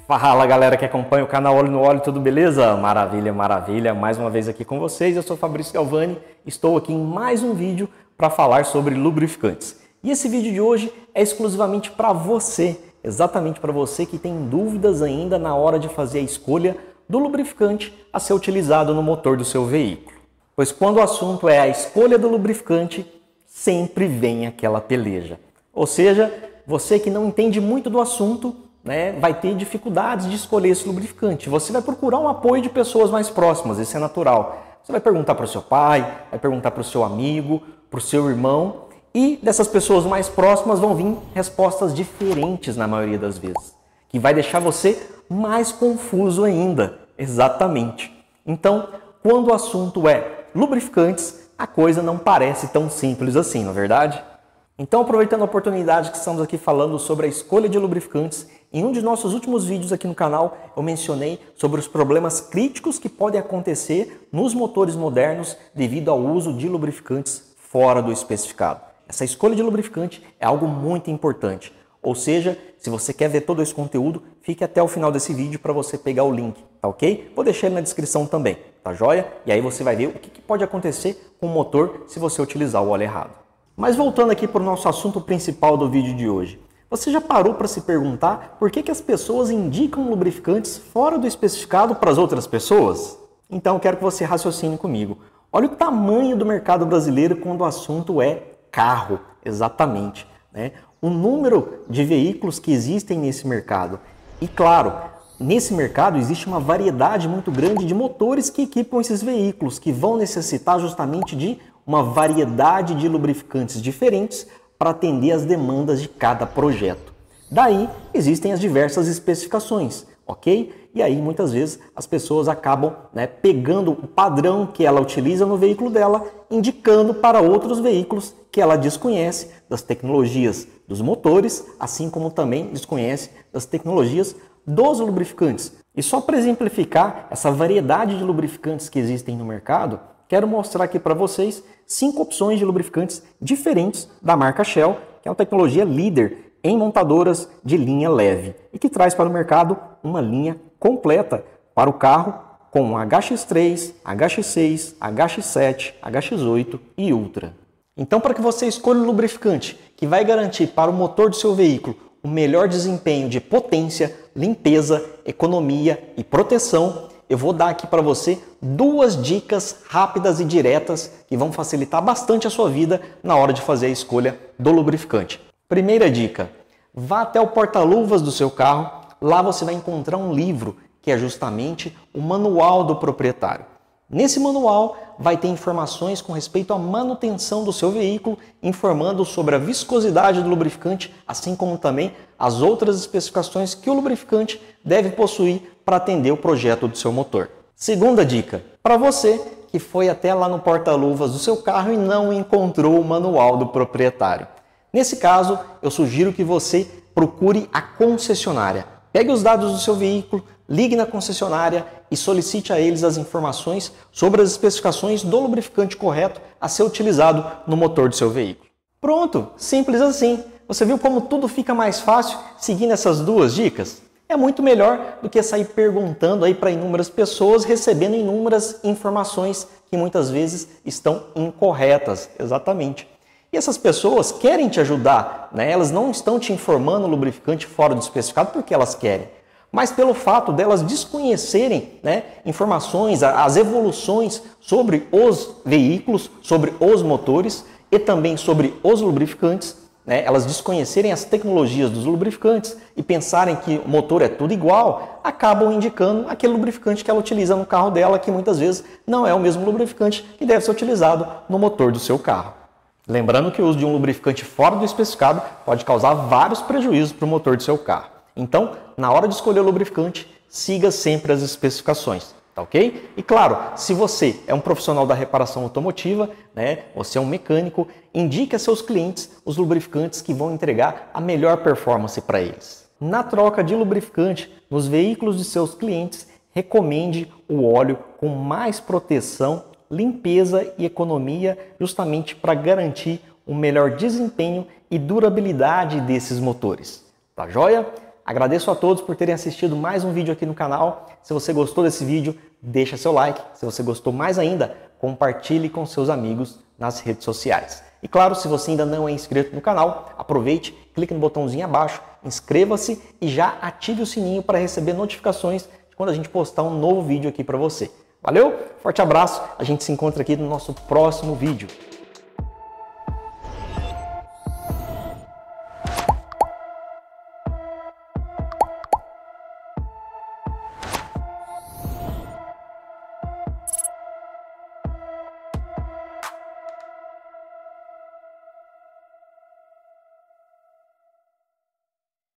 Fala galera que acompanha o canal Olho no Óleo, tudo beleza? Maravilha, maravilha, mais uma vez aqui com vocês, eu sou Fabrício Galvani, estou aqui em mais um vídeo para falar sobre lubrificantes. E esse vídeo de hoje é exclusivamente para você, exatamente para você que tem dúvidas ainda na hora de fazer a escolha do lubrificante a ser utilizado no motor do seu veículo. Pois quando o assunto é a escolha do lubrificante, sempre vem aquela peleja. Ou seja, você que não entende muito do assunto, vai ter dificuldades de escolher esse lubrificante. Você vai procurar um apoio de pessoas mais próximas, isso é natural. Você vai perguntar para o seu pai, vai perguntar para o seu amigo, para o seu irmão, e dessas pessoas mais próximas vão vir respostas diferentes na maioria das vezes, que vai deixar você mais confuso ainda. Exatamente. Então, quando o assunto é lubrificantes, a coisa não parece tão simples assim, não é verdade? Então, aproveitando a oportunidade que estamos aqui falando sobre a escolha de lubrificantes, em um de nossos últimos vídeos aqui no canal, eu mencionei sobre os problemas críticos que podem acontecer nos motores modernos devido ao uso de lubrificantes fora do especificado. Essa escolha de lubrificante é algo muito importante. Ou seja, se você quer ver todo esse conteúdo, fique até o final desse vídeo para você pegar o link, tá ok? Vou deixar ele na descrição também, tá joia? E aí você vai ver o que pode acontecer com o motor se você utilizar o óleo errado. Mas voltando aqui para o nosso assunto principal do vídeo de hoje. Você já parou para se perguntar por que as pessoas indicam lubrificantes fora do especificado para as outras pessoas? Então eu quero que você raciocine comigo. Olha o tamanho do mercado brasileiro quando o assunto é carro, exatamente. O número de veículos que existem nesse mercado. E claro, nesse mercado existe uma variedade muito grande de motores que equipam esses veículos, que vão necessitar justamente de uma variedade de lubrificantes diferentes para atender às demandas de cada projeto. Daí existem as diversas especificações, ok? E aí muitas vezes as pessoas acabam pegando o padrão que ela utiliza no veículo dela, indicando para outros veículos que ela desconhece das tecnologias dos motores, assim como também desconhece das tecnologias dos lubrificantes. E só para exemplificar essa variedade de lubrificantes que existem no mercado, quero mostrar aqui para vocês 5 opções de lubrificantes diferentes da marca Shell, que é uma tecnologia líder em montadoras de linha leve e que traz para o mercado uma linha completa para o carro com HX3, HX6, HX7, HX8 e Ultra. Então, para que você escolha o lubrificante que vai garantir para o motor do seu veículo o melhor desempenho de potência, limpeza, economia e proteção, eu vou dar aqui para você 2 dicas rápidas e diretas que vão facilitar bastante a sua vida na hora de fazer a escolha do lubrificante. Primeira dica, vá até o porta-luvas do seu carro, lá você vai encontrar um livro que é justamente o manual do proprietário. Nesse manual vai ter informações com respeito à manutenção do seu veículo, informando sobre a viscosidade do lubrificante, assim como também as outras especificações que o lubrificante deve possuir para atender o projeto do seu motor. Segunda dica, para você que foi até lá no porta-luvas do seu carro e não encontrou o manual do proprietário. Nesse caso, eu sugiro que você procure a concessionária. Pegue os dados do seu veículo, ligue na concessionária e solicite a eles as informações sobre as especificações do lubrificante correto a ser utilizado no motor do seu veículo. Pronto, simples assim. Você viu como tudo fica mais fácil seguindo essas 2 dicas? É muito melhor do que sair perguntando aí para inúmeras pessoas, recebendo inúmeras informações que muitas vezes estão incorretas. Exatamente. E essas pessoas querem te ajudar, elas não estão te informando o lubrificante fora do especificado porque elas querem, mas pelo fato delas desconhecerem informações, as evoluções sobre os veículos, sobre os motores e também sobre os lubrificantes, elas desconhecerem as tecnologias dos lubrificantes e pensarem que o motor é tudo igual, acabam indicando aquele lubrificante que ela utiliza no carro dela, que muitas vezes não é o mesmo lubrificante que deve ser utilizado no motor do seu carro. Lembrando que o uso de um lubrificante fora do especificado pode causar vários prejuízos para o motor do seu carro. Então, na hora de escolher o lubrificante, siga sempre as especificações, tá ok? E claro, se você é um profissional da reparação automotiva, você é um mecânico, indique a seus clientes os lubrificantes que vão entregar a melhor performance para eles. Na troca de lubrificante nos veículos de seus clientes, recomende o óleo com mais proteção, limpeza e economia, justamente para garantir um melhor desempenho e durabilidade desses motores. Tá joia? agradeço a todos por terem assistido mais um vídeo aqui no canal. Se você gostou desse vídeo, deixa seu like. Se você gostou mais ainda, compartilhe com seus amigos nas redes sociais. E claro, se você ainda não é inscrito no canal, aproveite, clique no botãozinho abaixo, inscreva-se e já ative o sininho para receber notificações quando a gente postar um novo vídeo aqui para você. Valeu? Forte abraço, a gente se encontra aqui no nosso próximo vídeo.